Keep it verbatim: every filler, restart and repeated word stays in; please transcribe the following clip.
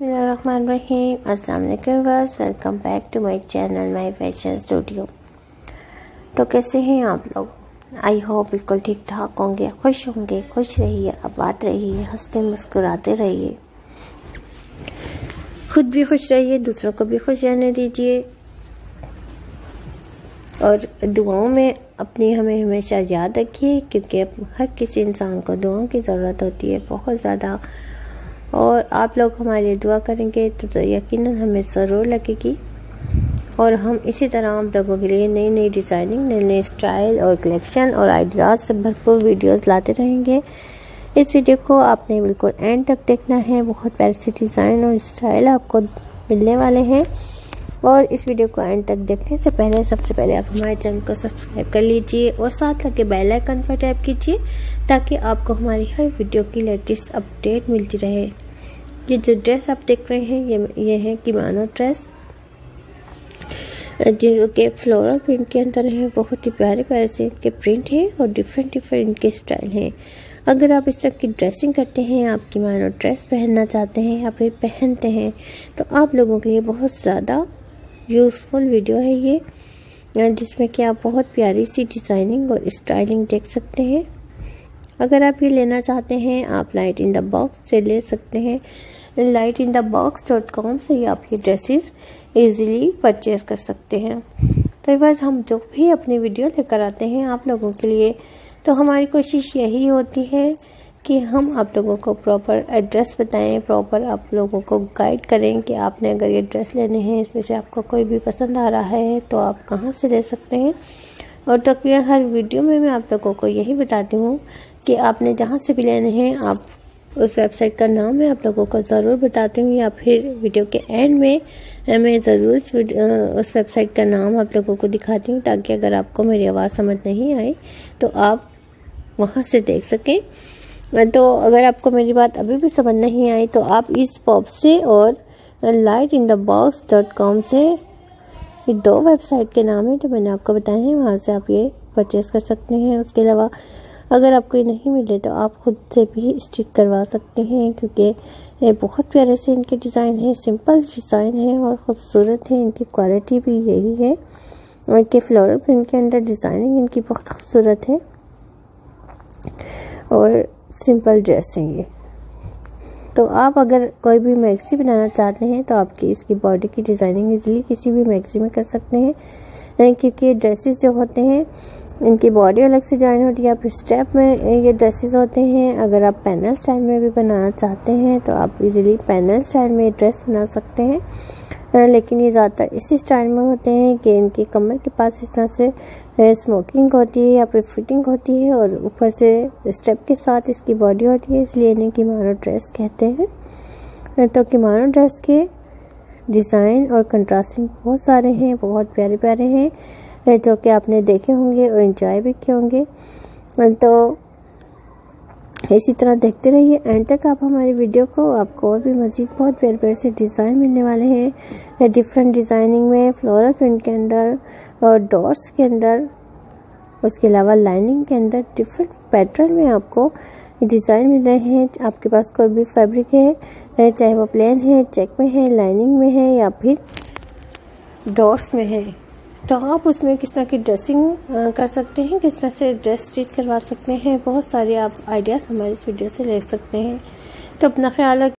बिस्मिल्लाहिर्रहमानिर्रहीम। अस्सलाम वालेकुम viewers, welcome back to my channel My Fashion Studio. तो कैसे हैं आप लोग? आई होप बिल्कुल ठीक ठाक होंगे, खुश होंगे। खुश रहिए, आबाद रहिए, हंसते मुस्कुराते रहिए, खुद भी खुश रहिए, दूसरों को भी खुश रहने दीजिए और दुआओं में अपनी हमें हमेशा याद रखिए, क्योंकि हर किसी इंसान को दुआओं की ज़रूरत होती है बहुत ज़्यादा। और आप लोग हमारे लिए दुआ करेंगे तो यकीनन हमें ज़रूर लगेगी। और हम इसी तरह आप लोगों के लिए नई नई डिज़ाइनिंग, नए नए स्टाइल और कलेक्शन और आइडियाज़ से भरपूर वीडियोस लाते रहेंगे। इस वीडियो को आपने बिल्कुल एंड तक देखना है। बहुत प्यारे से डिज़ाइन और स्टाइल आपको मिलने वाले हैं। और इस वीडियो को एंड तक देखने से पहले सबसे पहले आप हमारे चैनल को सब्सक्राइब कर लीजिए और साथ लगे बेल आइकन पर टैप कीजिए, ताकि आपको हमारी हर वीडियो की लेटेस्ट अपडेट मिलती रहे। ये जो ड्रेस आप देख रहे हैं ये ये है किमोनो ड्रेस, जो कि फ्लोरल प्रिंट के अंदर है। बहुत ही प्यारे प्यारे से इनके प्रिंट है और डिफरेंट डिफरेंट इनके स्टाइल हैं। अगर आप इस तरह की ड्रेसिंग करते हैं, आप किमोनो ड्रेस पहनना चाहते हैं या फिर पहनते हैं, तो आप लोगों के लिए बहुत ज़्यादा यूज़फुल वीडियो है ये, जिसमें कि आप बहुत प्यारी सी डिज़ाइनिंग और स्टाइलिंग देख सकते हैं। अगर आप ये लेना चाहते हैं, आप लाइट इन द बॉक्स से ले सकते हैं। Light in the Box dot com से ही आप ये ड्रेसेस इजीली परचेज कर सकते हैं। तो बस हम जो भी अपनी वीडियो लेकर आते हैं आप लोगों के लिए, तो हमारी कोशिश यही होती है कि हम आप लोगों को प्रॉपर एड्रेस बताएं, प्रॉपर आप लोगों को गाइड करें कि आपने अगर ये ड्रेस लेने हैं, इसमें से आपको कोई भी पसंद आ रहा है तो आप कहाँ से ले सकते हैं। और तकरीबन हर वीडियो में मैं आप लोगों को यही बताती हूँ कि आपने जहाँ से भी लेने हैं, आप उस वेबसाइट का नाम मैं आप लोगों को ज़रूर बताती हूँ, या फिर वीडियो के एंड में मैं ज़रूर उस वेबसाइट का नाम आप लोगों को दिखाती हूँ, ताकि अगर आपको मेरी आवाज़ समझ नहीं आई तो आप वहाँ से देख सकें। तो अगर आपको मेरी बात अभी भी समझ नहीं आई तो आप इस पॉप से और Light in the Box dot com से, ये दो वेबसाइट के नाम है जो मैंने आपको बताए हैं, वहाँ से आप ये परचेज़ कर सकते हैं। उसके अलावा अगर आपको ये नहीं मिले तो आप खुद से भी स्टिच करवा सकते हैं, क्योंकि ये बहुत प्यारे से इनके डिज़ाइन है, सिंपल डिज़ाइन है और ख़ूबसूरत है। इनकी क्वालिटी भी यही है कि फ्लोरल प्रिंट के अंदर डिज़ाइनिंग इनकी बहुत खूबसूरत है और सिंपल ड्रेस है ये। तो आप अगर कोई भी मैक्सी बनाना चाहते हैं तो आपकी इसकी बॉडी की डिज़ाइनिंग इजीली किसी भी मैक्सी में कर सकते हैं, क्योंकि ड्रेसेस जो होते हैं इनकी बॉडी अलग से जॉइन होती है। आप स्टेप में ये ड्रेसेस होते हैं। अगर आप पैनल स्टाइल में भी बनाना चाहते हैं तो आप इजीली पैनल स्टाइल में ड्रेस बना सकते हैं, लेकिन ये ज़्यादातर इसी स्टाइल में होते हैं कि इनकी कमर के पास इस तरह से स्मोकिंग होती है या फिर फिटिंग होती है और ऊपर से स्टेप के साथ इसकी बॉडी होती है, इसलिए इन्हें किमोनो ड्रेस कहते हैं। तो किमोनो ड्रेस के डिज़ाइन और कंट्रास्टिंग बहुत सारे हैं, बहुत प्यारे प्यारे हैं, जो कि आपने देखे होंगे और एंजॉय भी किए होंगे। तो इसी तरह देखते रहिए एंड तक आप हमारी वीडियो को। आपको और भी मज़ीद बहुत प्यारे प्यारे से डिज़ाइन मिलने वाले हैं, डिफरेंट डिज़ाइनिंग में, फ्लोरल प्रिंट के अंदर और डॉट्स के अंदर, उसके अलावा लाइनिंग के अंदर, डिफरेंट पैटर्न में आपको डिज़ाइन मिल रहे हैं। आपके पास कोई भी फैब्रिक है, चाहे वो प्लेन है, चेक में है, लाइनिंग में है या फिर डॉट्स में है, तो आप उसमें किस तरह की ड्रेसिंग कर सकते हैं, किस तरह से ड्रेस स्टिच करवा सकते हैं, बहुत सारे आप आइडियाज़ हमारे इस वीडियो से ले सकते हैं। तो अपना ख्याल रखिए।